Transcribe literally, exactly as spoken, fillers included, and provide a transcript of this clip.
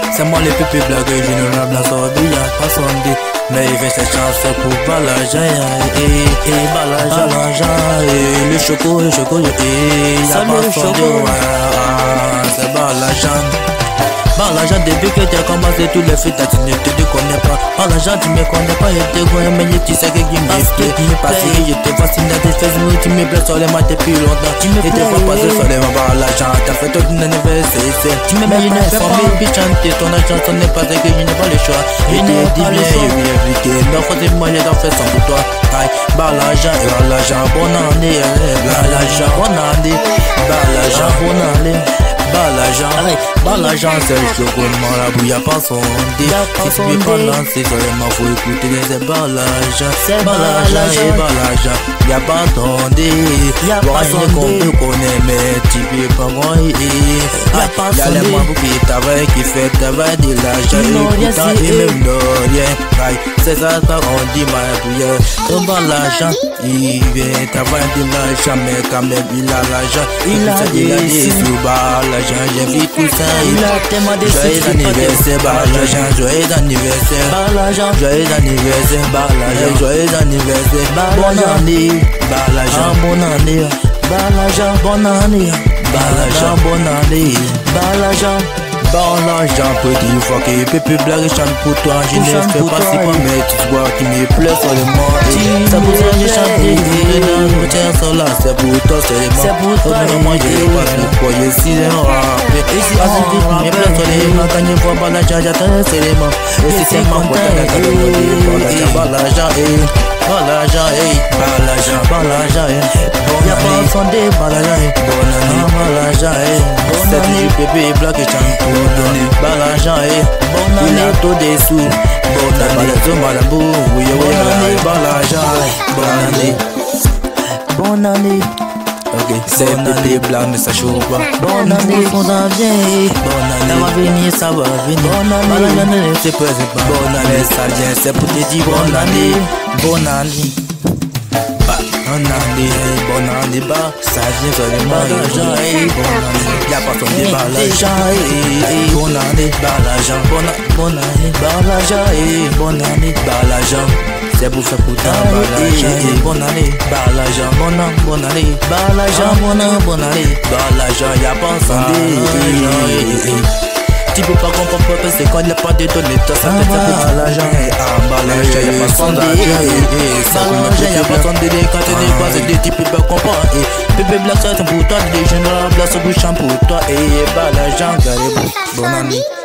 C'est moi les pépés blagues, Général, la SOLBI, y'a pas sondé. Mais il fait cette chance pour Balaja, et Balaja, et le choco, le choco, et y'a pas sondé, c'est Balaja. Balaja, depuis que t'as commencé tous les faits, tu ne te connais pas. Balaja, tu me connais pas, et t'es grand, mais tu sais que qui me plaît. Parce que je te fascine à tes fesses, tu me plais sur les mains depuis longtemps. Et t'es pas passé sur les mains, Balaja, t'as fait tout un anniversaire. Tu me mets une famille, puis chanter ton argent, ce n'est pas que je n'ai pas le choix. Et t'es dit bien, je vais éviter. Non, faut-il moi, j'ai fait sans pour toi. Aïe, Balaja, et Balaja, bonne année, Balaja, bonne année, Balaja, bonne année. Balaja, Balaja, c'est le chocolat, la bouille a pas sondé. Si tu veux pas lancer, seulement faut écouter les Balaja. Balaja et Balaja, y'a pas sondé. Y'a pas sondé qu'on peut connaître, mais tu peux pas voir. Y'a les membres qui travaillent, qui fait travail de l'argent. Et pourtant, et même de rien. C'est ça qu'on dit, ma bouille. Balaja, il vient travailler de l'argent, mais quand même il a l'argent. Il a des sous Balaja. J'invite tout ça. Il a tellement de joyeux anniversaire, Balaja. Joyeux anniversaire, Balaja. Joyeux anniversaire, Balaja. Joyeux anniversaire, bonne année, Balaja. Bonne année, Balaja. Bonne année, Balaja. Bonne année, Balaja. Balaja, petit fois que pépé blague chante pour toi. Je ne fais pas si pas, mais tu vois qui me plaît seulement. Ça pour ça que je chante, et dans le tien sur là, c'est pour toi seulement. C'est pour toi, moi je passe le foyer si c'est un rap. Et si on me plaît seulement, quand je vois Balaja, j'attends seulement. Et si c'est ma pote, j'attends Balaja, Balaja, eh. Balaja, eh. Balaja, Balaja, eh. Y'a pas sondé, Balaja, eh. Bonne année, Balaja, eh. Bonne année, bébé blague chante pour donner. Balaja, eh. Bonne année, il a tout des sous. Bonne année, tout malabou. Oui, oui, oui, Balaja, bonne année. Bonne année. Ok, c'est bébé blague, mais ça chauffe pas. Bonne année, on s'en vient. Bonne année, ça va venir, ça va venir. Bonne année, bonne année, c'est pas bonne année, ça vient, c'est pour te dire bonne année. Bonne année. Bonne année, bonne année, bah, ça vient seulement. Balaja, eh, bonne année. Y'a pas son de Balaja, eh, bonne année, Balaja, bonne année, Balaja, eh, bonne année, Balaja. C'est pour faire pour ta Balaja, eh, bonne année, Balaja, bonne année, bonne année, Balaja, bonne année, bonne année, Balaja, y'a pas son de. Tu peux pas comprendre pourquoi c'est quand il n'y a pas de données. Toi ça fait ça pour Balaja. Ah Balaja, y'a pas son d'argent. Balaja, y'a pas son délai. Quand tu n'es pas aidé, tu peux pas comprendre. Bébé blague ça c'est pour toi. Des Général blague ça bouche pour toi. Et Balaja, bonne année.